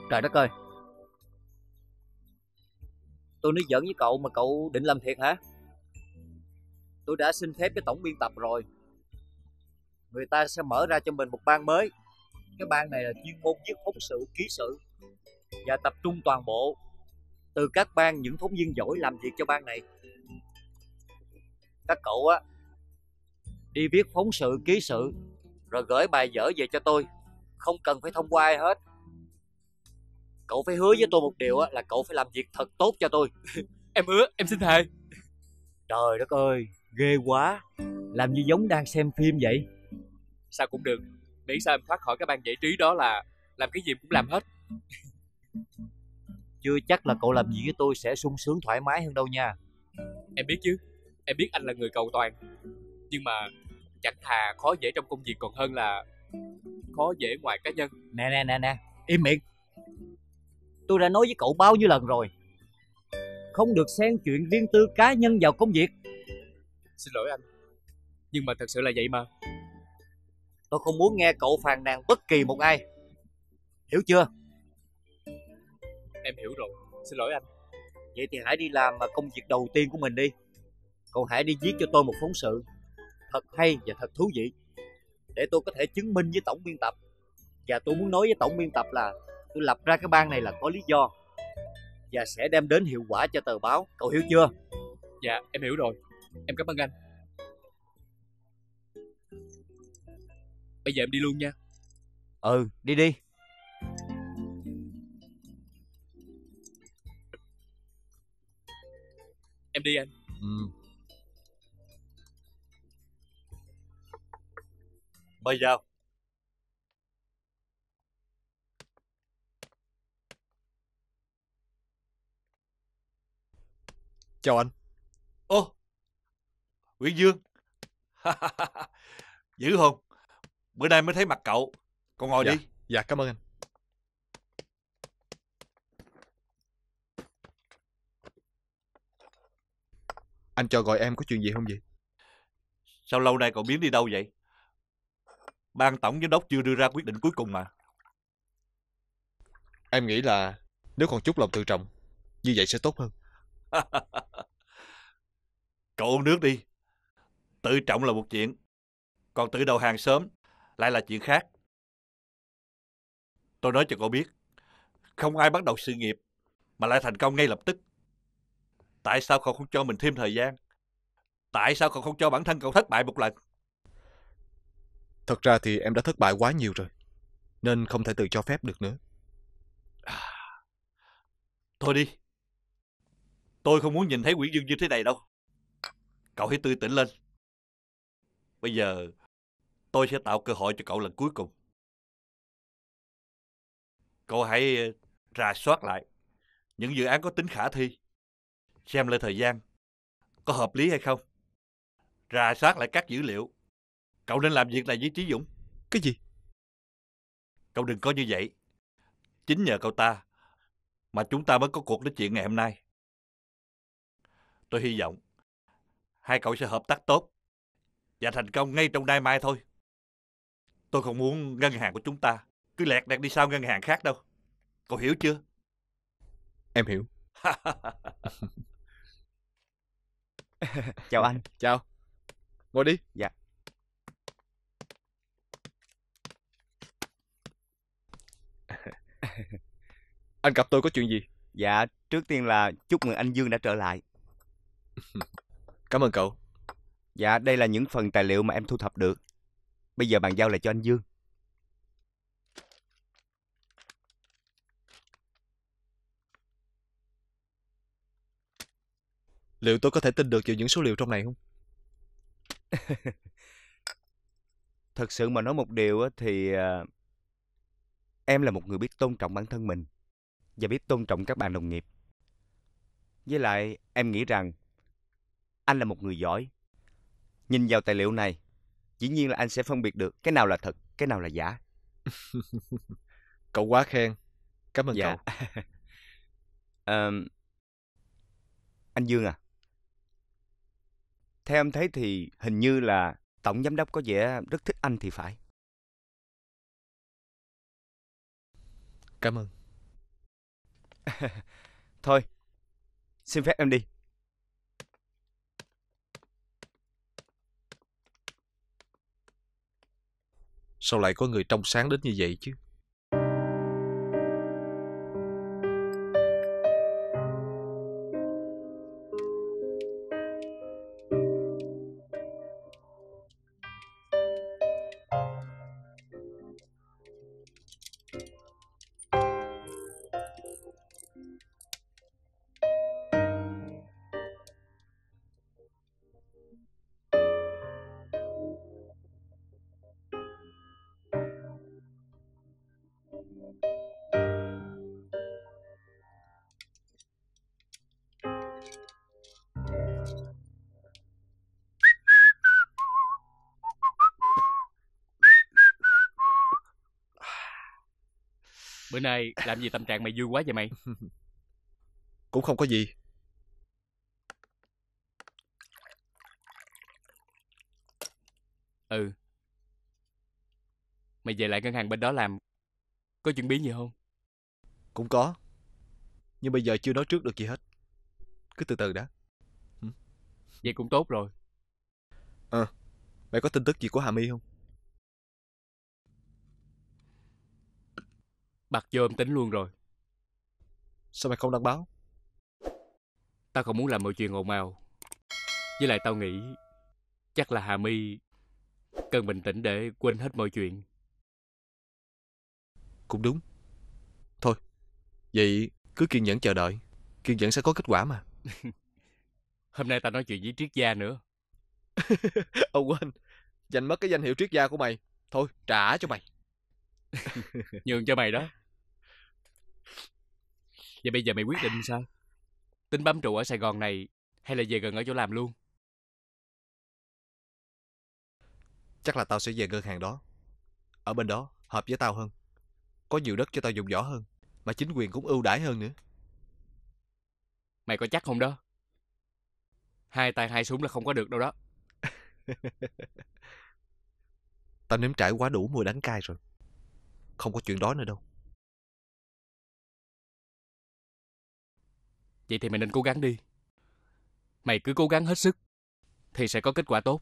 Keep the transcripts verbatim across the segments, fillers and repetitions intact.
Trời đất ơi, tôi nói giỡn với cậu mà cậu định làm thiệt hả? Tôi đã xin phép với tổng biên tập rồi, người ta sẽ mở ra cho mình một ban mới. Cái ban này là chuyên môn viết phóng sự, ký sự và tập trung toàn bộ từ các ban những phóng viên giỏi làm việc cho ban này. Các cậu á đi viết phóng sự, ký sự rồi gửi bài dở về cho tôi, không cần phải thông qua ai hết. Cậu phải hứa với tôi một điều á, là cậu phải làm việc thật tốt cho tôi. Em hứa, em xin thề. Trời đất ơi, ghê quá, làm như giống đang xem phim vậy. Sao cũng được, miễn sao em thoát khỏi cái ban giải trí đó là làm cái gì cũng làm hết. Chưa chắc là cậu làm việc với tôi sẽ sung sướng thoải mái hơn đâu nha. Em biết chứ, em biết anh là người cầu toàn. Nhưng mà chẳng thà khó dễ trong công việc còn hơn là khó dễ ngoài cá nhân. Nè nè nè nè, im miệng. Tôi đã nói với cậu bao nhiêu lần rồi, không được xen chuyện riêng tư cá nhân vào công việc. Xin lỗi anh, nhưng mà thật sự là vậy mà. Tôi không muốn nghe cậu phàn nàn bất kỳ một ai, hiểu chưa? Em hiểu rồi, xin lỗi anh. Vậy thì hãy đi làm công việc đầu tiên của mình đi. Cậu hãy đi viết cho tôi một phóng sự thật hay và thật thú vị, để tôi có thể chứng minh với tổng biên tập. Và tôi muốn nói với tổng biên tập là tôi lập ra cái ban này là có lý do và sẽ đem đến hiệu quả cho tờ báo. Cậu hiểu chưa? Dạ, em hiểu rồi. Em cảm ơn anh. Bây giờ em đi luôn nha. Ừ, đi đi. Em đi anh. Ừ. Mời vào. Chào anh. Ô, Nguyễn Dương. Dữ không? Bữa nay mới thấy mặt cậu. Cậu ngồi Dạ, đi. dạ cảm ơn anh. Anh cho gọi em có chuyện gì không vậy? Sao lâu nay cậu biến đi đâu vậy? Ban tổng giám đốc chưa đưa ra quyết định cuối cùng mà. Em nghĩ là nếu còn chút lòng tự trọng, như vậy sẽ tốt hơn. Cậu uống nước đi. Tự trọng là một chuyện, còn tự đầu hàng sớm lại là chuyện khác. Tôi nói cho cậu biết, không ai bắt đầu sự nghiệp mà lại thành công ngay lập tức. Tại sao cậu không cho mình thêm thời gian? Tại sao cậu không cho bản thân cậu thất bại một lần? Thật ra thì em đã thất bại quá nhiều rồi, nên không thể tự cho phép được nữa. Thôi đi. Tôi không muốn nhìn thấy Nguyễn Dương như thế này đâu. Cậu hãy tươi tỉnh lên. Bây giờ tôi sẽ tạo cơ hội cho cậu lần cuối cùng. Cậu hãy rà soát lại những dự án có tính khả thi, xem lại thời gian có hợp lý hay không, rà soát lại các dữ liệu. Cậu nên làm việc này với Chí Dũng. Cái gì? Cậu đừng có như vậy. Chính nhờ cậu ta mà chúng ta mới có cuộc nói chuyện ngày hôm nay. Tôi hy vọng hai cậu sẽ hợp tác tốt và thành công ngay trong nay mai thôi. Tôi không muốn ngân hàng của chúng ta cứ lẹt đẹt đi sau ngân hàng khác đâu. Cậu hiểu chưa? Em hiểu. Chào anh. Chào. Ngồi đi. Dạ. Anh gặp tôi có chuyện gì? Dạ, trước tiên là chúc mừng anh Dương đã trở lại. Cảm ơn cậu. Dạ, đây là những phần tài liệu mà em thu thập được. Bây giờ bàn giao lại cho anh Dương. Liệu tôi có thể tin được vào những số liệu trong này không? Thật sự mà nói một điều á, thì à, em là một người biết tôn trọng bản thân mình và biết tôn trọng các bạn đồng nghiệp. Với lại em nghĩ rằng anh là một người giỏi. Nhìn vào tài liệu này, dĩ nhiên là anh sẽ phân biệt được cái nào là thật, cái nào là giả. Cậu quá khen. Cảm ơn Dạ. cậu. à, Anh Dương à, theo em thấy thì hình như là tổng giám đốc có vẻ rất thích anh thì phải. Cảm ơn. Thôi, xin phép em đi. Sao lại có người trong sáng đến như vậy chứ? Bữa nay làm gì tâm trạng mày vui quá vậy mày? Cũng không có gì. Ừ. Mày về lại ngân hàng bên đó làm, có chuẩn bị gì không? Cũng có. Nhưng bây giờ chưa nói trước được gì hết. Cứ từ từ đã. Vậy cũng tốt rồi. Ờ, mày có tin tức gì của Hà My không? Bật vô âm tính luôn rồi. Sao mày không đăng báo? Tao không muốn làm mọi chuyện ồn ào. Với lại tao nghĩ chắc là Hà My cần bình tĩnh để quên hết mọi chuyện. Cũng đúng. Thôi, vậy cứ kiên nhẫn chờ đợi. Kiên nhẫn sẽ có kết quả mà. Hôm nay tao nói chuyện với triết gia nữa. Ông quên, giành mất cái danh hiệu triết gia của mày. Thôi, trả cho mày. Nhường cho mày đó. Vậy bây giờ mày quyết định sao? Tính bám trụ ở Sài Gòn này hay là về gần ở chỗ làm luôn? Chắc là tao sẽ về ngân hàng đó. Ở bên đó, hợp với tao hơn. Có nhiều đất cho tao dùng võ hơn. Mà chính quyền cũng ưu đãi hơn nữa. Mày có chắc không đó? Hai tay hai súng là không có được đâu đó. Tao nếm trải quá đủ mùi đánh cai rồi. Không có chuyện đó nữa đâu. Vậy thì mày nên cố gắng đi. Mày cứ cố gắng hết sức thì sẽ có kết quả tốt.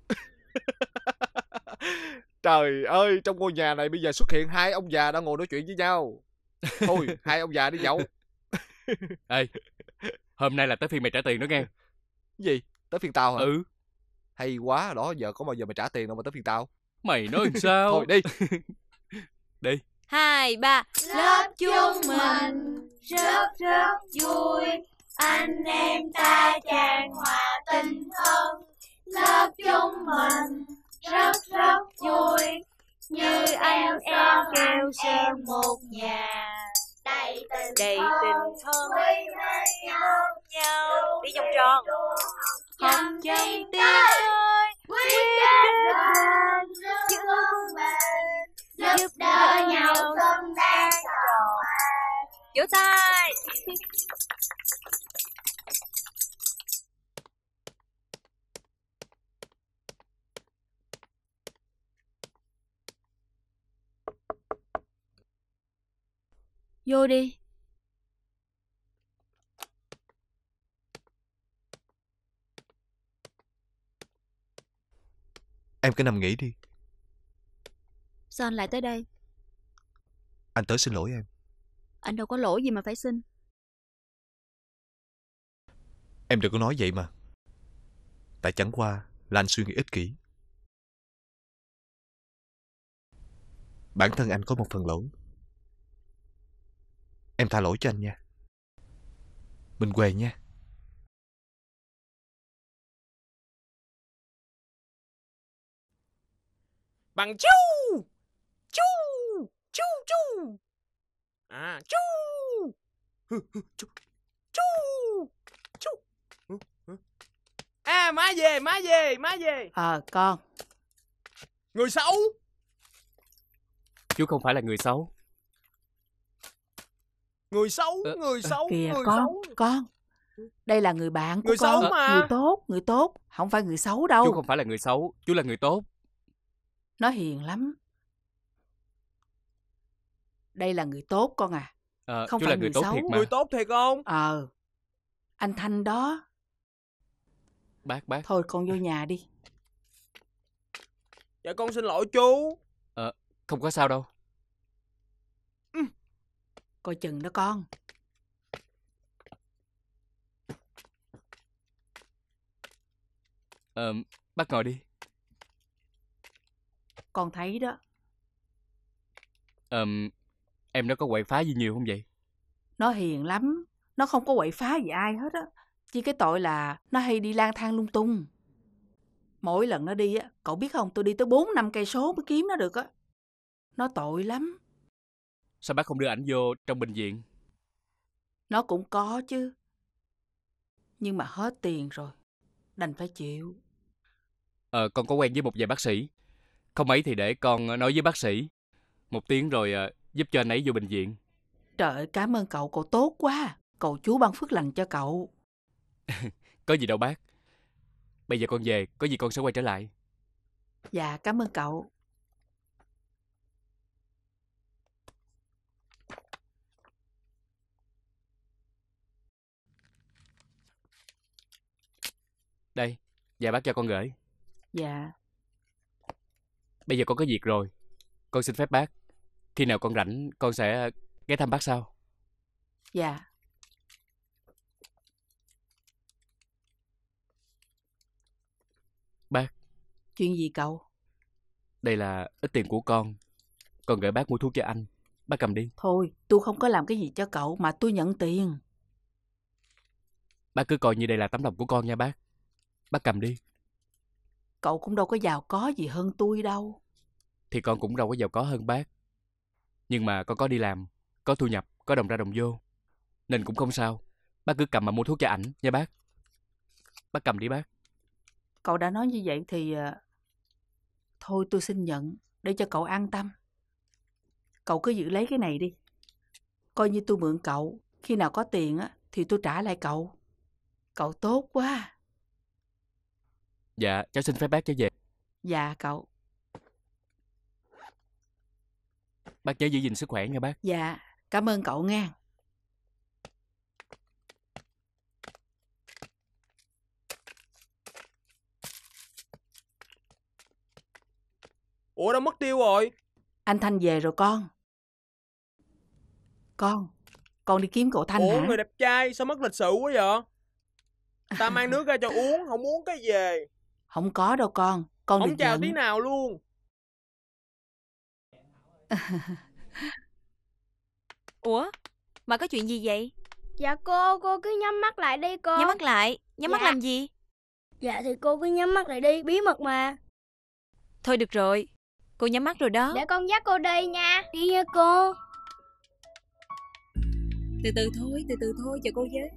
Trời ơi, trong ngôi nhà này bây giờ xuất hiện hai ông già đang ngồi nói chuyện với nhau. Thôi, hai ông già đi nhậu. Ê, hôm nay là tới phiên mày trả tiền đó nghe. Gì? Tới phiên tao hả? Ừ. Hay quá, đó giờ có bao giờ mày trả tiền đâu mà tới phiên tao. Mày nói làm sao? Thôi đi. Đi. Hai, ba. Lớp chúng mình rất rất vui, anh em ta tràn hòa tình thân. Lớp chúng mình rất rất vui, như anh em kêu sang một nhà. Đầy tình Đầy thân, tình thân quý mến nhau, nhau. Đi vòng tròn. Hồng Chân chân tiên tới, ơi, quyết kết đoàn chúng mình, giúp đỡ nhau tâm đang tròn. vỗ tay. Vô đi. Em cứ nằm nghỉ đi. Sao anh lại tới đây? Anh tới xin lỗi em. Anh đâu có lỗi gì mà phải xin. Em đừng có nói vậy mà. Tại chẳng qua là anh suy nghĩ ích kỷ. Bản thân anh có một phần lỗi. Em tha lỗi cho anh nha. Mình què nha. Bằng chu chu chu chu à chu chu chu chu à má về má về má về. Ờ con. Người xấu. Chú không phải là người xấu. Người xấu Ờ, người xấu Kìa người con, xấu. con. Đây là người bạn của Người con. xấu mà. Người tốt, người tốt. Không phải người xấu đâu. Chú không phải là người xấu, chú là người tốt. Nó hiền lắm. Đây là người tốt con à. Ờ, Không chú phải là người người tốt xấu. thiệt mà. Người tốt thiệt không? Ờ, anh Thanh đó. Bác, bác. Thôi con vô nhà đi. Dạ con xin lỗi chú. Ờ, không có sao đâu. Coi chừng đó con. Ờ, bác ngồi đi. Con thấy đó. Ờ, em nó có quậy phá gì nhiều không vậy? Nó hiền lắm. Nó không có quậy phá gì ai hết á. Chỉ cái tội là nó hay đi lang thang lung tung. Mỗi lần nó đi á, cậu biết không, tôi đi tới bốn năm cây số mới kiếm nó được á. Nó tội lắm. Sao bác không đưa ảnh vô trong bệnh viện? Nó cũng có chứ. Nhưng mà hết tiền rồi. Đành phải chịu. Ờ, con có quen với một vài bác sĩ. Không ấy thì để con nói với bác sĩ một tiếng rồi ờ, giúp cho anh ấy vô bệnh viện. Trời ơi, cảm ơn cậu, cậu tốt quá. Cầu chú ban phước lành cho cậu. Có gì đâu bác. Bây giờ con về, có gì con sẽ quay trở lại. Dạ, cảm ơn cậu. Đây, dạ bác cho con gửi. Dạ. Bây giờ con có việc rồi. Con xin phép bác. Khi nào con rảnh, con sẽ ghé thăm bác sau. Dạ. Bác. Chuyện gì cậu? Đây là ít tiền của con. Con gửi bác mua thuốc cho anh. Bác cầm đi. Thôi, tôi không có làm cái gì cho cậu mà tôi nhận tiền. Bác cứ coi như đây là tấm lòng của con nha bác. Bác cầm đi. Cậu cũng đâu có giàu có gì hơn tôi đâu. Thì con cũng đâu có giàu có hơn bác. Nhưng mà con có đi làm, có thu nhập, có đồng ra đồng vô. Nên cũng không sao. Bác cứ cầm mà mua thuốc cho ảnh nha bác. Bác cầm đi bác. Cậu đã nói như vậy thì... à, thôi tôi xin nhận, để cho cậu an tâm. Cậu cứ giữ lấy cái này đi. Coi như tôi mượn cậu. Khi nào có tiền á thì tôi trả lại cậu. Cậu tốt quá. Dạ, cháu xin phép bác trở về. Dạ cậu. Bác nhớ giữ gìn sức khỏe nha bác. Dạ, cảm ơn cậu nghe. Ủa đâu mất tiêu rồi? Anh Thanh về rồi con. Con, con đi kiếm cậu Thanh Ủa hả? người đẹp trai sao mất lịch sự quá vậy? Ta mang nước ra cho uống, không uống cái về. Không có đâu con. Con Không đừng chào giận. tí nào luôn. Ủa, mà có chuyện gì vậy? Dạ cô, cô cứ nhắm mắt lại đi cô. Nhắm mắt lại, nhắm mắt Dạ. làm gì? Dạ thì cô cứ nhắm mắt lại đi, bí mật mà. Thôi được rồi, cô nhắm mắt rồi đó. Để con dắt cô đi nha. Đi nha cô. Từ từ thôi, từ từ thôi, chờ cô với.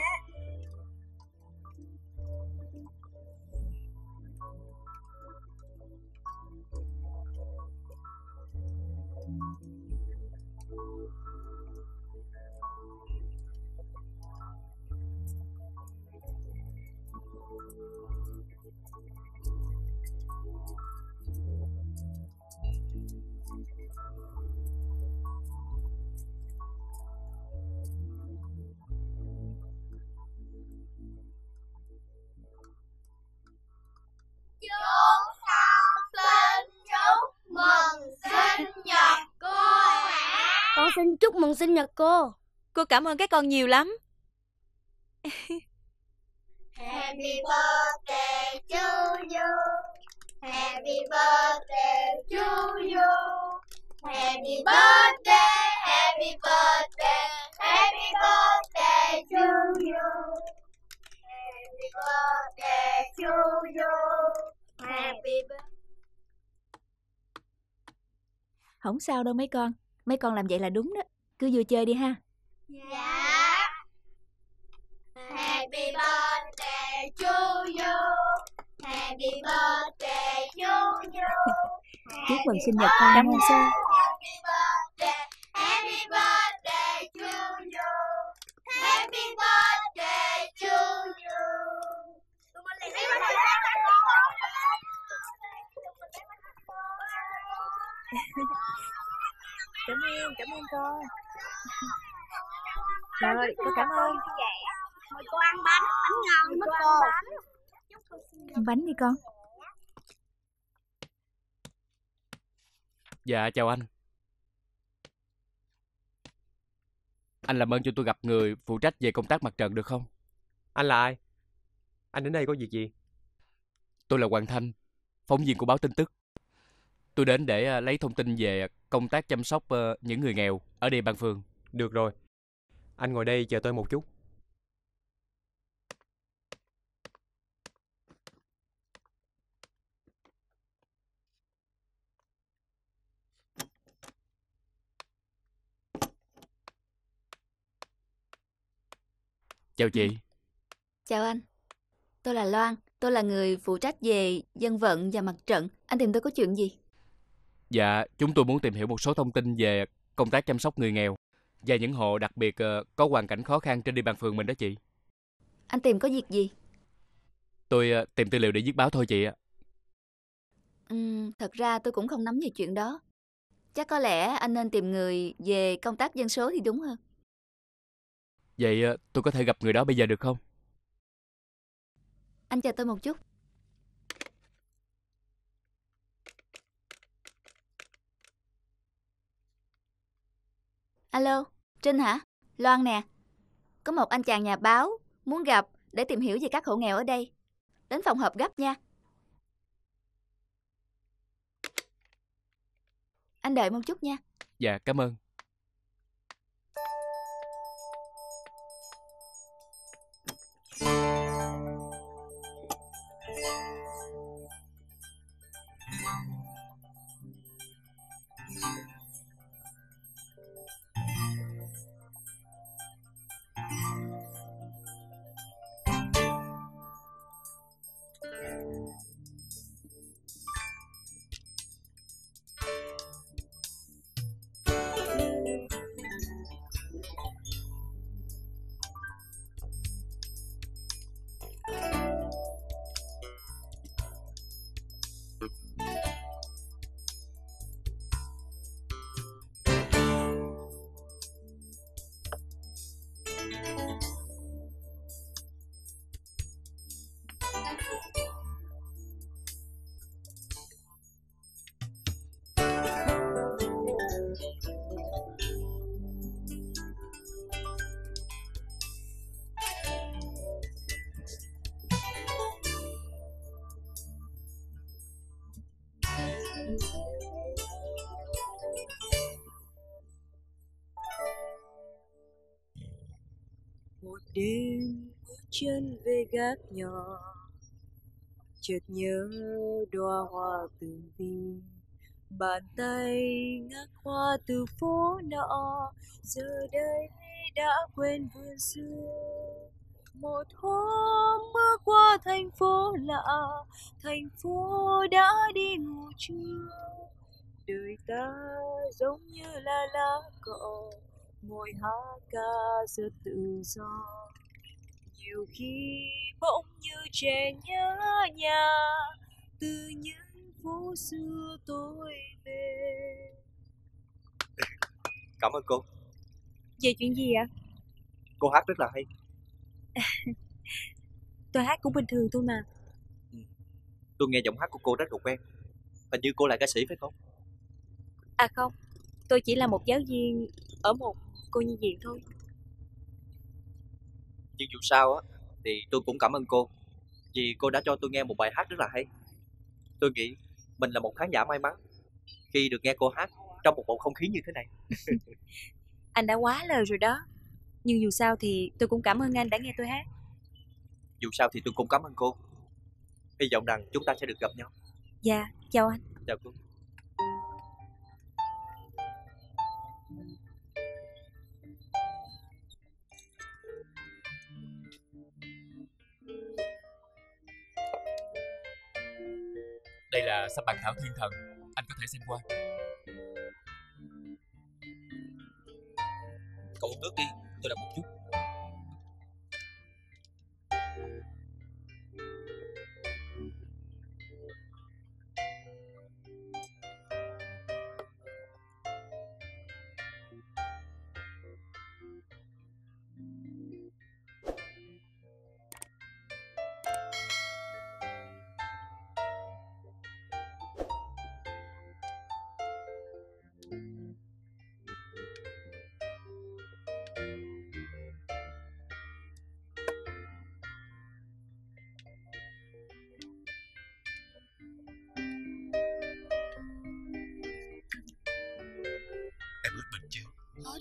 Chúng con xin chúc mừng sinh nhật cô ạ. Con xin chúc mừng sinh nhật cô. Cô cảm ơn các con nhiều lắm. Happy birthday to you. Happy birthday to you. Happy birthday, happy birthday, happy birthday to you. Happy birthday to you. Happy birthday. Không sao đâu mấy con. Mấy con làm vậy là đúng đó. Cứ vừa chơi đi ha. Dạ. Happy birthday to you. Happy birthday to you. Chúc mừng sinh nhật con. Cảm ơn sao. Happy birthday, happy birthday to you. Happy birthday to you. Tụi mình lấy bánh Cảm ơn, cảm ơn con. Rồi, cô cảm ơn. Mời cô ăn bánh, bánh ngon mất cô. Bánh đi con. Dạ chào anh. Anh làm ơn cho tôi gặp người phụ trách về công tác mặt trận được không? Anh là ai? Anh đến đây có việc gì? Tôi là Hoàng Thanh, phóng viên của báo tin tức. Tôi đến để à, lấy thông tin về công tác chăm sóc à, những người nghèo ở địa bàn phường. Được rồi. Anh ngồi đây chờ tôi một chút. Chào chị. Chào anh. Tôi là Loan. Tôi là người phụ trách về dân vận và mặt trận. Anh tìm tôi có chuyện gì? Dạ, chúng tôi muốn tìm hiểu một số thông tin về công tác chăm sóc người nghèo và những hộ đặc biệt à, có hoàn cảnh khó khăn trên địa bàn phường mình đó chị. Anh tìm có việc gì? Tôi à, tìm tư liệu để viết báo thôi chị ạ. Uhm, thật ra tôi cũng không nắm về chuyện đó. Chắc có lẽ anh nên tìm người về công tác dân số thì đúng hơn. Vậy à, tôi có thể gặp người đó bây giờ được không? Anh chờ tôi một chút. Alo, Trinh hả? Loan nè. Có một anh chàng nhà báo muốn gặp để tìm hiểu về các hộ nghèo ở đây. Đến phòng họp gấp nha. Anh đợi một chút nha. Dạ, cảm ơn. Một đêm bước chân về gác nhỏ, chợt nhớ đóa hoa tường vi, bàn tay ngắt hoa từ phố nọ, giờ đây đã quên vườn xưa. Một hôm bước qua thành phố lạ, thành phố đã đi ngủ trưa, đời ta giống như là lá cỏ, ngồi hát ca rất tự do. Nhiều khi bỗng như trẻ nhớ nhà, từ những phố xưa tôi về. Cảm ơn cô. Về chuyện gì ạ? Cô hát rất là hay. Tôi hát cũng bình thường thôi mà. Ừ. Tôi nghe giọng hát của cô rất là quen. Hình như cô là ca sĩ phải không? À không, tôi chỉ là một giáo viên ở một cô nhi viện thôi. Nhưng dù sao á thì tôi cũng cảm ơn cô, vì cô đã cho tôi nghe một bài hát rất là hay. Tôi nghĩ mình là một khán giả may mắn khi được nghe cô hát trong một bầu không khí như thế này. Anh đã quá lời rồi đó. Nhưng dù sao thì tôi cũng cảm ơn anh đã nghe tôi hát. Dù sao thì tôi cũng cảm ơn cô. Hy vọng rằng chúng ta sẽ được gặp nhau. Dạ, chào anh. Chào cô. Đây là sắp bản thảo thiên thần, anh có thể xem qua. Cậu uống nước đi, tôi đọc một chút.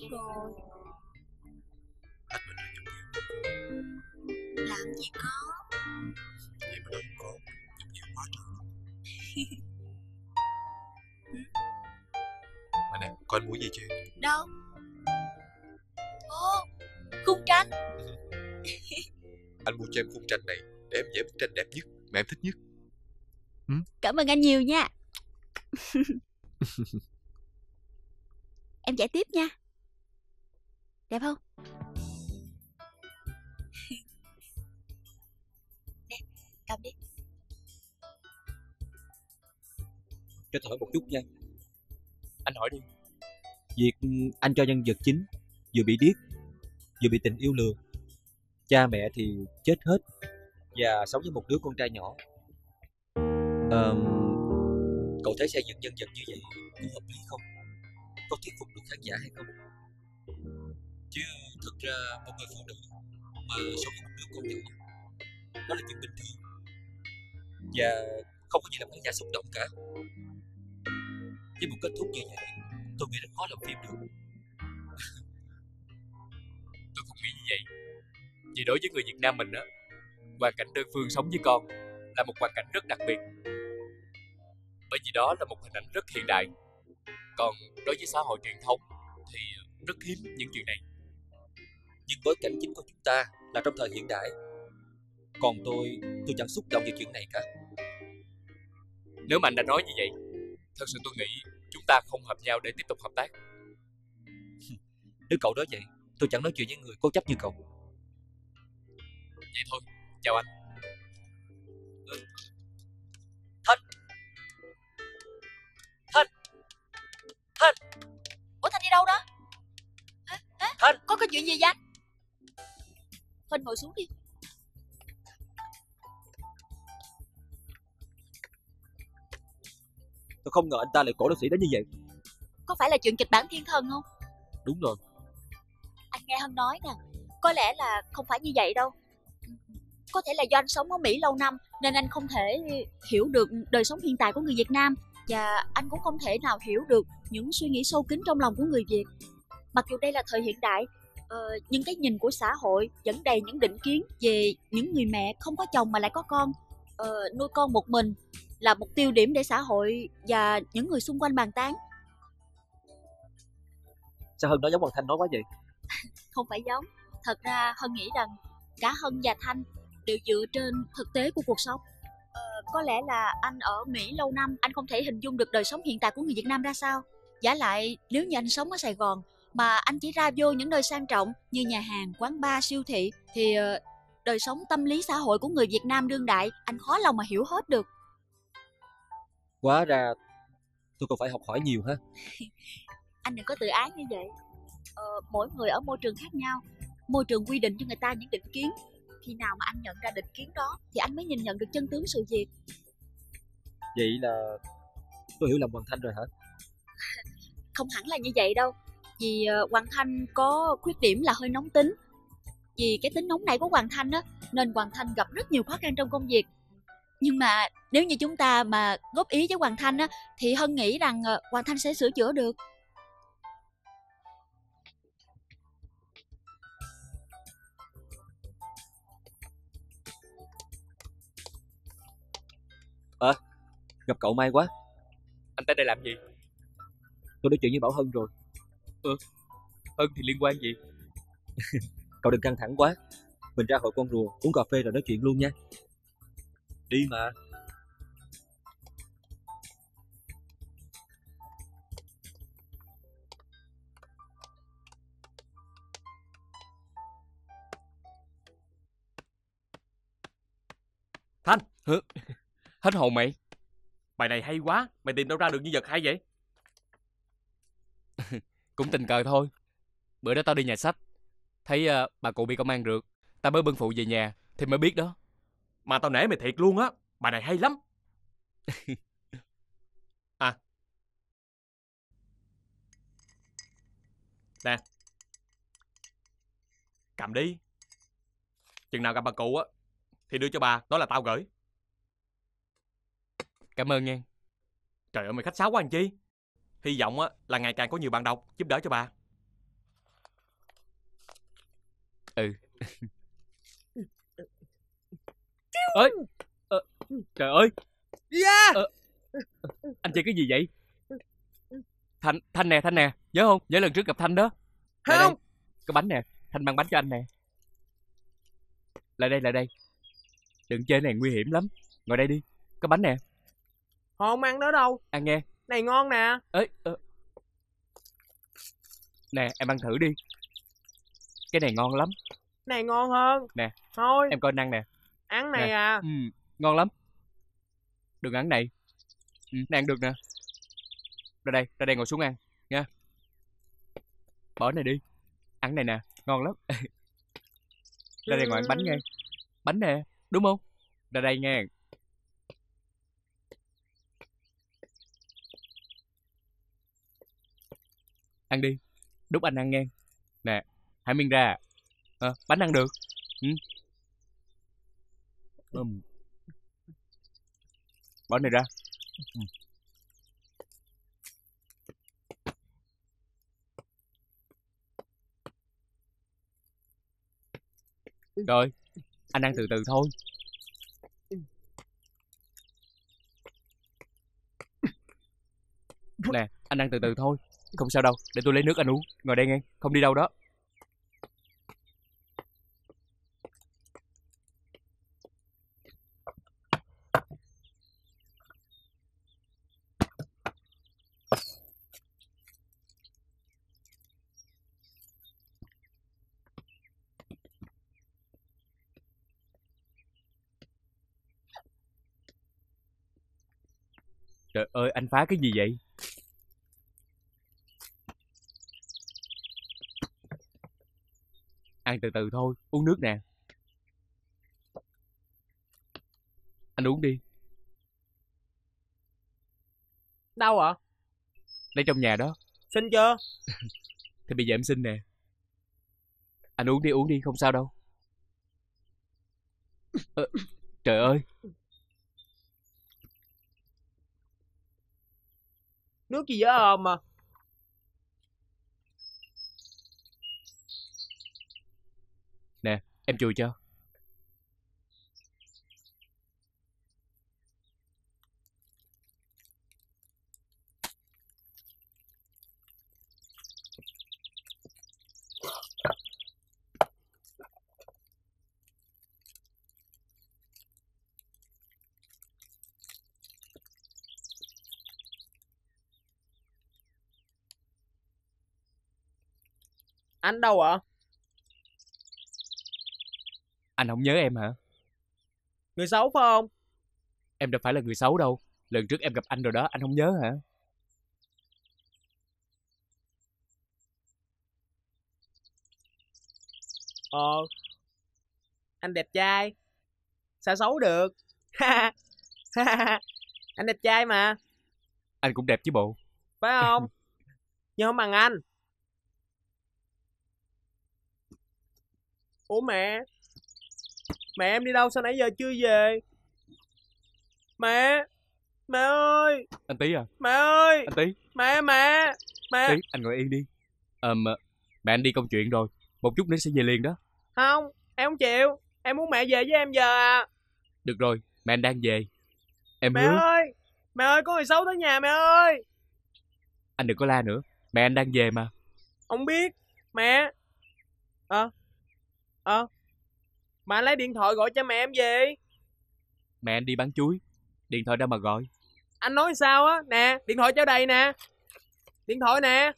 rồi. Hết bệnh rồi nhục nhiều. Làm gì có. Vậy mà đâu có. Nhục nhiều quá trời. Mà nè, có anh muốn gì chưa? Đâu? Ồ, khung tranh. Anh mua cho em khung tranh này để em vẽ bức tranh đẹp nhất mà em thích nhất. Ừ? Cảm ơn anh nhiều nha. Em vẽ tiếp nha. Đẹp không? Nè, cầm đi. Cho tôi hỏi một chút nha. Anh hỏi đi. Việc anh cho nhân vật chính vừa bị điếc, vừa bị tình yêu lừa, cha mẹ thì chết hết và sống với một đứa con trai nhỏ. Ờ, cậu thấy xây dựng nhân vật như vậy có hợp lý không? Có thuyết phục được khán giả hay không? Chứ thực ra một người phụ nữ mà sống với một đứa con nhỏ, đó là chuyện bình thường và không có gì làm khán giả xúc động cả. Với một kết thúc như vậy, tôi nghĩ rất khó làm phim được. Tôi không nghĩ như vậy. Vì đối với người Việt Nam mình á, hoàn cảnh đơn phương sống với con là một hoàn cảnh rất đặc biệt. Bởi vì đó là một hình ảnh rất hiện đại. Còn đối với xã hội truyền thống thì rất hiếm những chuyện này. Nhưng bối cảnh chính của chúng ta là trong thời hiện đại. Còn tôi, tôi chẳng xúc động về chuyện này cả. Nếu mà anh đã nói như vậy, thật sự tôi nghĩ chúng ta không hợp nhau để tiếp tục hợp tác. Nếu cậu nói vậy, tôi chẳng nói chuyện với người cố chấp như cậu. Vậy thôi, chào anh. Ừ. Thanh Thanh Thanh Ủa Thanh đi đâu đó? Hả? Hả? Thanh, có cái chuyện gì vậy anh? Thanh ngồi xuống đi. tôi không ngờ anh ta lại cổ lực sĩ đến như vậy. Có phải là chuyện kịch bản thiên thần không? Đúng rồi. Anh nghe Hân nói nè, có lẽ là không phải như vậy đâu. Có thể là do anh sống ở Mỹ lâu năm nên anh không thể hiểu được đời sống hiện tại của người Việt Nam. Và anh cũng không thể nào hiểu được những suy nghĩ sâu kín trong lòng của người Việt. Mặc dù đây là thời hiện đại, ờ, nhưng cái nhìn của xã hội vẫn đầy những định kiến về những người mẹ không có chồng mà lại có con, ờ, nuôi con một mình là một tiêu điểm để xã hội và những người xung quanh bàn tán. Sao Hân nói giống Hoàng Thanh nói quá vậy? Không phải giống. Thật ra Hân nghĩ rằng cả Hân và Thanh đều dựa trên thực tế của cuộc sống. Ờ, có lẽ là anh ở Mỹ lâu năm, anh không thể hình dung được đời sống hiện tại của người Việt Nam ra sao. Giả lại, nếu như anh sống ở Sài Gòn mà anh chỉ ra vô những nơi sang trọng như nhà hàng, quán bar, siêu thị thì uh, đời sống tâm lý xã hội của người Việt Nam đương đại anh khó lòng mà hiểu hết được. Quá ra tôi còn phải học hỏi nhiều ha. Anh đừng có tự ái như vậy. Ờ, mỗi người ở môi trường khác nhau, môi trường quy định cho người ta những định kiến. Khi nào mà anh nhận ra định kiến đó thì anh mới nhìn nhận được chân tướng sự việc. Vậy là tôi hiểu lầm Hoàng Thanh rồi hả? Không hẳn là như vậy đâu. Vì uh, Hoàng Thanh có khuyết điểm là hơi nóng tính. Vì cái tính nóng này của Hoàng Thanh á, nên Hoàng Thanh gặp rất nhiều khó khăn trong công việc. Nhưng mà nếu như chúng ta mà góp ý với Hoàng Thanh á, thì Hân nghĩ rằng uh, Hoàng Thanh sẽ sửa chữa được. À, gặp cậu may quá. Anh tới đây làm gì? Tôi nói chuyện với Bảo Hân rồi. Ừ, Hân thì liên quan gì? Cậu đừng căng thẳng quá. Mình ra hội con rùa uống cà phê rồi nói chuyện luôn nha. Đi mà. Thanh. Hứ? Hết hồn mày. Bài này hay quá. Mày tìm đâu ra được nhân vật hay vậy? Cũng tình cờ thôi. Bữa đó tao đi nhà sách, thấy uh, bà cụ bị công an rượt, tao mới bưng phụ về nhà thì mới biết đó. Mà tao nể mày thiệt luôn á. Bài này hay lắm. À, nè, cầm đi. Chừng nào gặp bà cụ á thì đưa cho bà. Đó là tao gửi. Cảm ơn nha. Trời ơi, mày khách sáo quá anh chi. Hy vọng á là ngày càng có nhiều bạn đọc giúp đỡ cho bà. Ừ. Ơi, ờ, trời ơi. Yeah. Ờ, anh chơi cái gì vậy? Thanh, Thanh nè, Thanh nè, nhớ không? Nhớ lần trước gặp Thanh đó. Lại Không. đây, có bánh nè, Thanh mang bánh cho anh nè. Lại đây, lại đây. Đừng chơi này nguy hiểm lắm. Ngồi đây đi, có bánh nè. Không ăn đó đâu. Ăn nghe. Này ngon nè. Ê, ờ. Nè, em ăn thử đi. Cái này ngon lắm. Này ngon hơn. Nè, thôi em coi ăn nè. Ăn này nè. à. Ừ, ngon lắm. Đừng ăn này. Ừ, này ăn được nè. Ra đây, ra đây ngồi xuống ăn nha. Bỏ này đi. Ăn này nè, ngon lắm. Ra đây ngồi ăn bánh nghe. Bánh nè, đúng không? Ra đây nghe. Ăn đi. Đút anh ăn nghe. Nè, hai miếng ra. À, bánh ăn được. Ừ. Um. Bỏ này ra. Ừ. Rồi, anh ăn từ từ thôi. Nè, anh ăn từ từ thôi. Không sao đâu, để tôi lấy nước anh uống. Ngồi đây nghe, không đi đâu đó. Trời ơi, anh phá cái gì vậy? Ăn từ từ thôi, uống nước nè. Anh uống đi. Đâu ạ? Lấy trong nhà đó. Xin chưa? Thì bây giờ em xin nè. Anh uống đi, uống đi, không sao đâu. Ờ, trời ơi. Nước gì dở ồm mà. Nè, em chùi cho. Anh đâu ạ? Anh không nhớ em hả? Người xấu phải không? Em đâu phải là người xấu đâu. Lần trước em gặp anh rồi đó, anh không nhớ hả? Ờ. Anh đẹp trai. Sao xấu được? Anh đẹp trai mà. Anh cũng đẹp chứ bộ. Phải không? Nhưng không bằng anh. Ủa mẹ? Mẹ em đi đâu sao nãy giờ chưa về? Mẹ! Mẹ ơi! Anh Tí à? Mẹ ơi! Anh Tí! Mẹ mẹ! Mẹ! Tí, anh ngồi yên đi. Ờ, mà mẹ anh đi công chuyện rồi. Một chút nữa sẽ về liền đó. Không, em không chịu. Em muốn mẹ về với em giờ à. Được rồi, mẹ anh đang về. Em Mẹ hứa. ơi! Mẹ ơi, có người xấu tới nhà mẹ ơi! Anh đừng có la nữa. Mẹ anh đang về mà. Không biết. Mẹ! Ờ. Ờ. Mà anh lấy điện thoại gọi cho mẹ em về. Mẹ anh đi bán chuối. Điện thoại đâu mà gọi. Anh nói sao á? Nè, điện thoại cho đây nè. Điện thoại nè.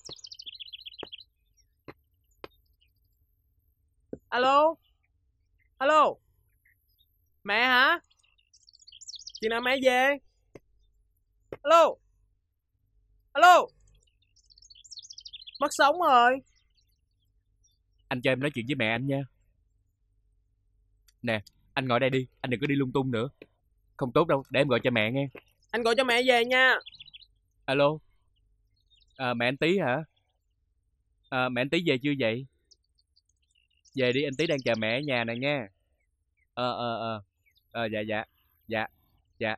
Alo? Alo? Mẹ hả? Chừng nào mẹ về? Alo? Alo? Mất sóng rồi. Anh cho em nói chuyện với mẹ anh nha. Nè, anh ngồi đây đi. Anh đừng có đi lung tung nữa. Không tốt đâu, để em gọi cho mẹ nghe. Anh gọi cho mẹ về nha. Alo? À, mẹ anh Tí hả? À, mẹ anh Tí về chưa vậy? Về đi, anh Tí đang chờ mẹ ở nhà nè nha. Ờ, ờ, ờ. Ờ, dạ, dạ. Dạ, dạ.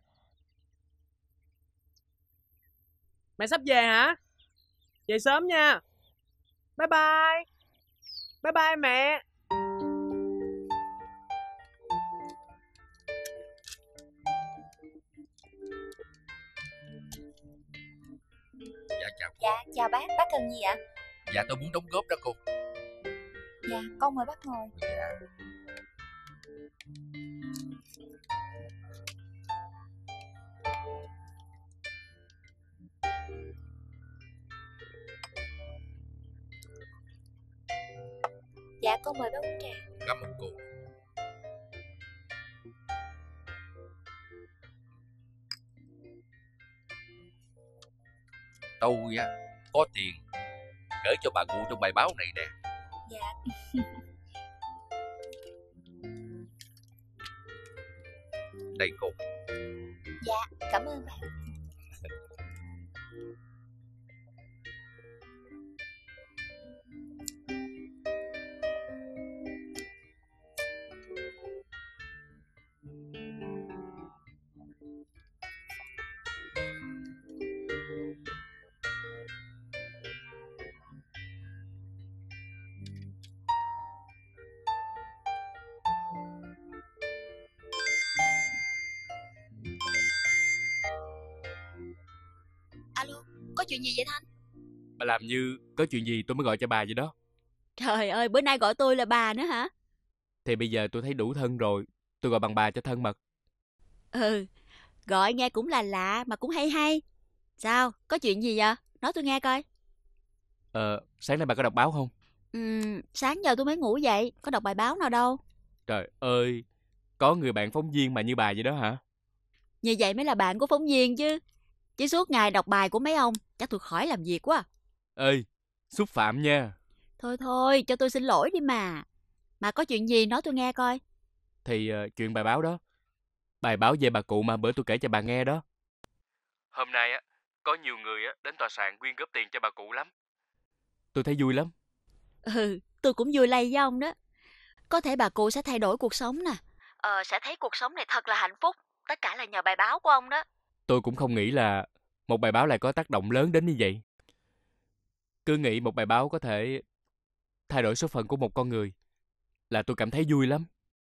Mẹ sắp về hả? Về sớm nha. Bye bye. Bye bye mẹ. chào. Dạ, chào bác, bác cần gì ạ? Dạ tôi muốn đóng góp đó cô. Dạ, con mời bác ngồi. Dạ. Dạ, con mời bác uống trà. Cảm ơn cô. Tôi á có tiền gửi cho bà cụ trong bài báo này nè. Dạ. Đây cô. Dạ, cảm ơn bác. Alo, có chuyện gì vậy Thanh? Bà làm như có chuyện gì tôi mới gọi cho bà vậy đó. Trời ơi, bữa nay gọi tôi là bà nữa hả? Thì bây giờ tôi thấy đủ thân rồi, tôi gọi bằng bà cho thân mật. Ừ, gọi nghe cũng là lạ mà cũng hay hay. Sao, có chuyện gì vậy? Nói tôi nghe coi. Ờ, sáng nay bà có đọc báo không? Ừm, sáng giờ tôi mới ngủ dậy, có đọc bài báo nào đâu. Trời ơi, có người bạn phóng viên mà như bà vậy đó hả? Như vậy mới là bạn của phóng viên chứ. Chứ suốt ngày đọc bài của mấy ông, chắc tôi khỏi làm việc quá. Ê, xúc phạm nha. Thôi thôi, cho tôi xin lỗi đi mà. Mà có chuyện gì nói tôi nghe coi. Thì uh, chuyện bài báo đó. Bài báo về bà cụ mà bữa tôi kể cho bà nghe đó. Hôm nay á, có nhiều người á đến tòa soạn quyên góp tiền cho bà cụ lắm. Tôi thấy vui lắm. Ừ, tôi cũng vui lây với ông đó. Có thể bà cụ sẽ thay đổi cuộc sống nè. Ờ, sẽ thấy cuộc sống này thật là hạnh phúc. Tất cả là nhờ bài báo của ông đó. Tôi cũng không nghĩ là một bài báo lại có tác động lớn đến như vậy. Cứ nghĩ một bài báo có thể thay đổi số phận của một con người là tôi cảm thấy vui lắm.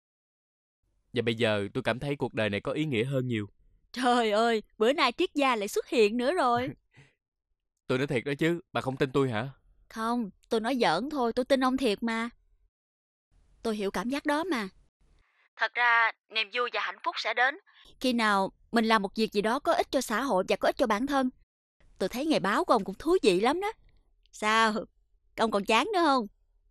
Và bây giờ tôi cảm thấy cuộc đời này có ý nghĩa hơn nhiều. Trời ơi, bữa nay triết gia lại xuất hiện nữa rồi. Tôi nói thiệt đó chứ, bà không tin tôi hả? Không, tôi nói giỡn thôi, tôi tin ông thiệt mà. Tôi hiểu cảm giác đó mà. Thật ra, niềm vui và hạnh phúc sẽ đến khi nào mình làm một việc gì đó có ích cho xã hội và có ích cho bản thân. Tôi thấy nghề báo của ông cũng thú vị lắm đó. Sao? Ông còn chán nữa không?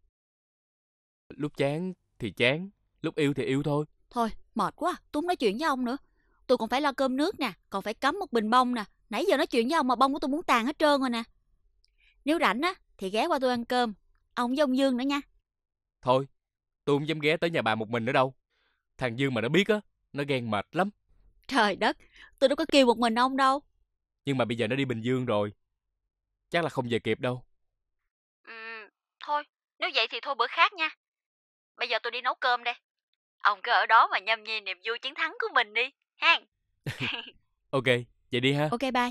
Lúc chán thì chán, lúc yêu thì yêu thôi. Thôi, mệt quá, tôi không nói chuyện với ông nữa. Tôi còn phải lo cơm nước nè, còn phải cắm một bình bông nè. Nãy giờ nói chuyện với ông mà bông của tôi muốn tàn hết trơn rồi nè. Nếu rảnh á, thì ghé qua tôi ăn cơm. Ông với ông Dương nữa nha. Thôi, tôi không dám ghé tới nhà bà một mình nữa đâu. Thằng Dương mà nó biết á, nó ghen mệt lắm. Trời đất, tôi đâu có kêu một mình ông đâu. Nhưng mà bây giờ nó đi Bình Dương rồi. Chắc là không về kịp đâu. Ừ, thôi, nếu vậy thì thôi bữa khác nha. Bây giờ tôi đi nấu cơm đây. Ông cứ ở đó mà nhâm nhi niềm vui chiến thắng của mình đi, ha. Ok, vậy đi ha. Ok, bye.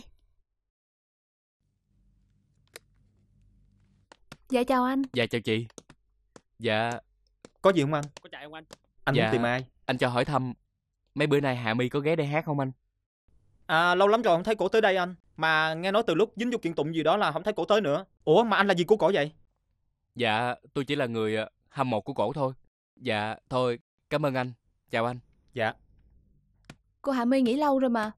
Dạ chào anh. Dạ chào chị. Dạ. Có gì không anh? Có chạy không anh? Anh dạ, muốn tìm ai? Anh cho hỏi thăm mấy bữa nay Hạ My có ghé đây hát không anh? À, lâu lắm rồi không thấy cổ tới đây anh. Mà nghe nói từ lúc dính vô kiện tụng gì đó là không thấy cổ tới nữa. Ủa mà anh là gì của cổ vậy? Dạ, tôi chỉ là người hâm mộ của cổ thôi. Dạ, thôi, cảm ơn anh. Chào anh. Dạ. Cô Hạ My nghỉ lâu rồi mà.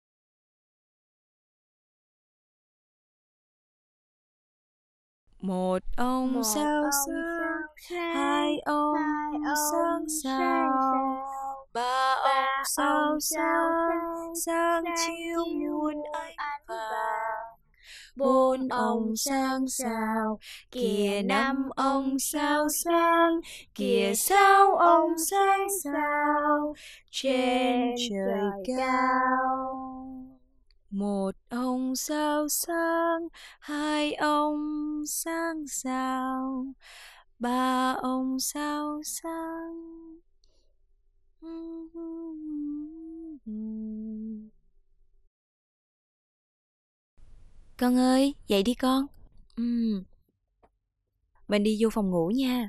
Một ông Một sao ông sáng, sao sáng, hai ông hai sáng ông sao, sao, ba ba ông sao ông sao sáng, sáng sáng chiếu chiếu muôn muôn ánh ánh vàng. bốn Bốn ông sáng sao, kìa năm ông sao sáng, kìa sáu ông sáng sao, trên trời cao. Một ông sao sáng, hai ông sáng sao, ba ông sao sáng. Con ơi, dậy đi con. Ừ. Mình đi vô phòng ngủ nha.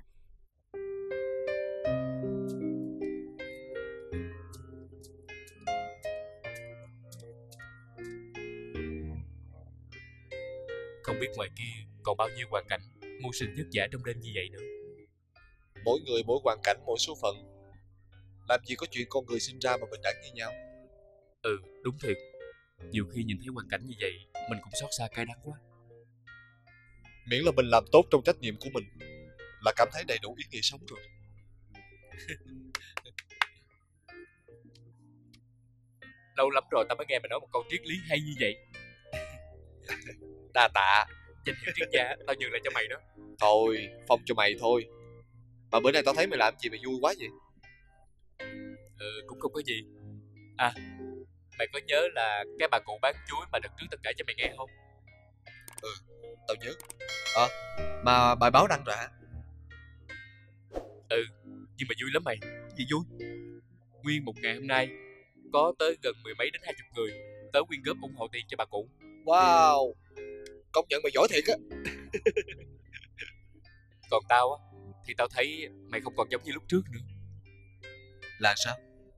không biết ngoài kia còn bao nhiêu hoàn cảnh mưu sinh vất vả trong đêm như vậy nữa. Mỗi người mỗi hoàn cảnh mỗi số phận. Làm gì có chuyện con người sinh ra mà bình đẳng như nhau. Ừ, đúng thiệt. Nhiều khi nhìn thấy hoàn cảnh như vậy, mình cũng xót xa cay đắng quá. Miễn là mình làm tốt trong trách nhiệm của mình là cảm thấy đầy đủ ý nghĩa sống rồi. Lâu lắm rồi tao mới nghe mày nói một câu triết lý hay như vậy. Đa tạ. Danh hiệu triết gia tao nhường lại cho mày đó. Thôi, phong cho mày thôi. Mà bữa nay tao thấy mày làm gì mà vui quá vậy? Ừ, cũng không có gì. À, mày có nhớ là cái bà cụ bán chuối mà đợt trước tao kể cho mày nghe không? Ừ, tao nhớ. Ờ, à, mà bài báo đăng rồi hả? Ừ, nhưng mà vui lắm mày. Gì vui? Nguyên một ngày hôm nay có tới gần mười mấy đến hai chục người tới quyên góp ủng hộ tiền cho bà cụ. Wow, công nhận mày giỏi thiệt á. Còn tao á, thì tao thấy mày không còn giống như lúc trước nữa. Là sao?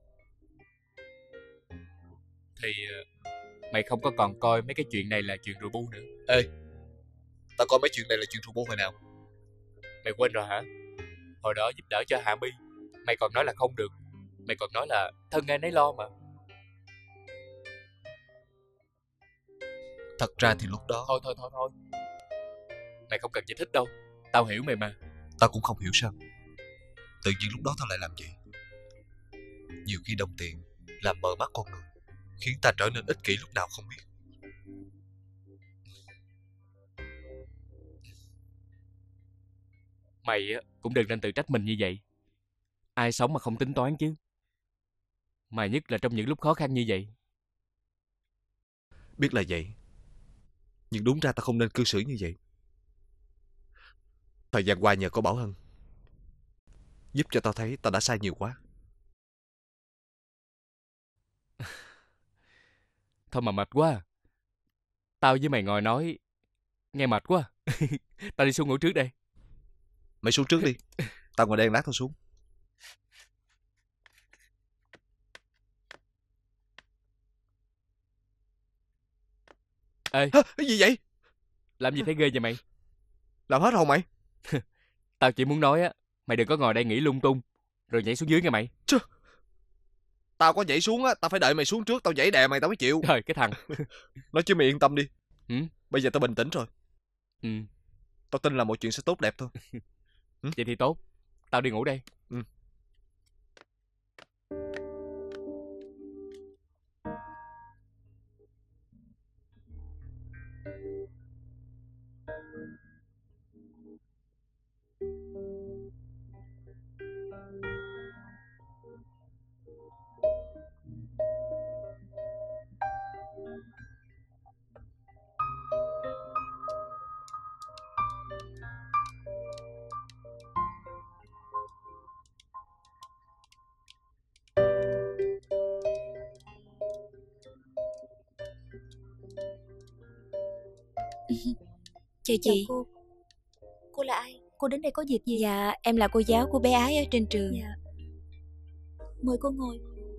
Thì mày không có còn coi mấy cái chuyện này là chuyện rùa bu nữa. Ê, tao coi mấy chuyện này là chuyện rùa bu hồi nào? Mày quên rồi hả? Hồi đó giúp đỡ cho Hạ My, mày còn nói là không được. Mày còn nói là thân ai nấy lo mà. Thật ra thì lúc đó... Thôi thôi thôi thôi. Mày không cần giải thích đâu. Tao hiểu mày mà. Tao cũng không hiểu sao tự nhiên lúc đó tao lại làm vậy. Nhiều khi đồng tiền làm mờ mắt con người, khiến ta trở nên ích kỷ lúc nào không biết. Mày cũng đừng nên tự trách mình như vậy. Ai sống mà không tính toán chứ. Mà nhất là trong những lúc khó khăn như vậy. Biết là vậy, nhưng đúng ra tao không nên cư xử như vậy. Thời gian qua nhờ có Bảo Hân giúp cho tao thấy tao đã sai nhiều quá. Thôi mà mệt quá. Tao với mày ngồi nói nghe mệt quá. Tao đi xuống ngủ trước đây. Mày xuống trước đi. Tao ngồi đây lát tao xuống. Ê, Hả? Cái gì vậy? Làm gì thấy ghê vậy mày? Làm hết hồn mày? Tao chỉ muốn nói á, mày đừng có ngồi đây nghĩ lung tung rồi nhảy xuống dưới nghe mày. Chứ, tao có nhảy xuống á, tao phải đợi mày xuống trước, tao nhảy đè mày tao mới chịu. Trời cái thằng. Nói chứ mày yên tâm đi. Ừ? Bây giờ tao bình tĩnh rồi. Ừ. Tao tin là mọi chuyện sẽ tốt đẹp thôi. Ừ? Vậy thì tốt. Tao đi ngủ đây. Ừ. Chào chị. Chào cô. Cô là ai? Cô đến đây có việc gì? Dạ, em là cô giáo của bé Ái ở trên trường. Dạ. Mời cô ngồi.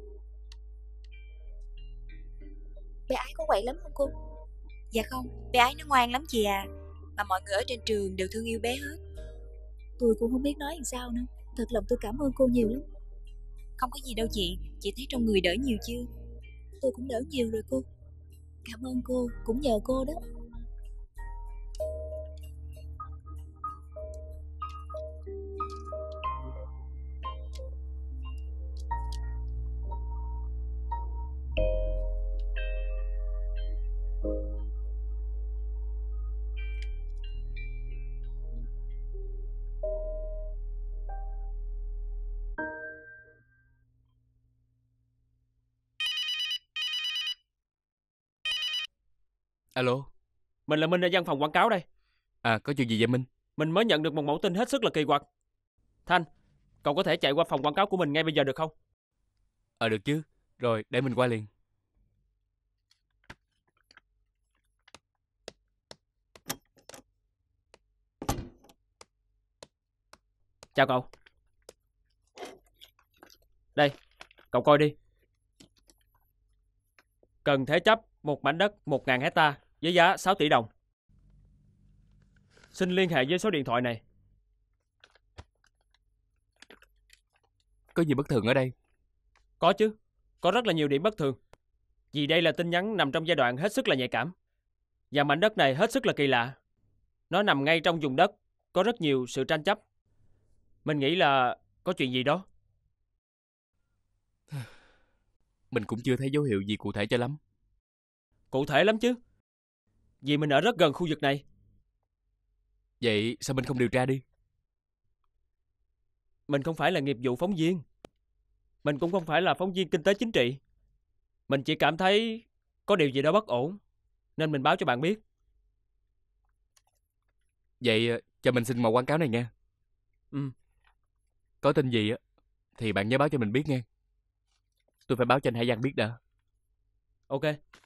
Bé Ái có quậy lắm không cô? Dạ không, bé Ái nó ngoan lắm chị à. Mà mọi người ở trên trường đều thương yêu bé hết. Tôi cũng không biết nói làm sao nữa. Thật lòng tôi cảm ơn cô nhiều lắm. Không có gì đâu chị. Chị thấy trong người đỡ nhiều chưa? Tôi cũng đỡ nhiều rồi cô. Cảm ơn cô, cũng nhờ cô đó. Alo. Mình là Minh ở văn phòng quảng cáo đây. À, có chuyện gì vậy Minh? Mình mới nhận được một mẫu tin hết sức là kỳ quặc. Thanh, cậu có thể chạy qua phòng quảng cáo của mình ngay bây giờ được không? Ờ được chứ. Rồi, để mình qua liền. Chào cậu. Đây, cậu coi đi. Cần thế chấp một mảnh đất một nghìn hecta với giá sáu tỷ đồng. Xin liên hệ với số điện thoại này. Có gì bất thường ở đây? Có chứ, có rất là nhiều điểm bất thường. Vì đây là tin nhắn nằm trong giai đoạn hết sức là nhạy cảm. Và mảnh đất này hết sức là kỳ lạ. Nó nằm ngay trong vùng đất có rất nhiều sự tranh chấp. Mình nghĩ là có chuyện gì đó. Mình cũng chưa thấy dấu hiệu gì cụ thể cho lắm. Cụ thể lắm chứ. Vì mình ở rất gần khu vực này. Vậy sao mình không điều tra đi? Mình không phải là nghiệp vụ phóng viên. Mình cũng không phải là phóng viên kinh tế chính trị. Mình chỉ cảm thấy có điều gì đó bất ổn, nên mình báo cho bạn biết. Vậy cho mình xin màu quảng cáo này nha. Ừ. Có tin gì á thì bạn nhớ báo cho mình biết nha. Tôi phải báo cho anh Hải Giang biết đã. Ok.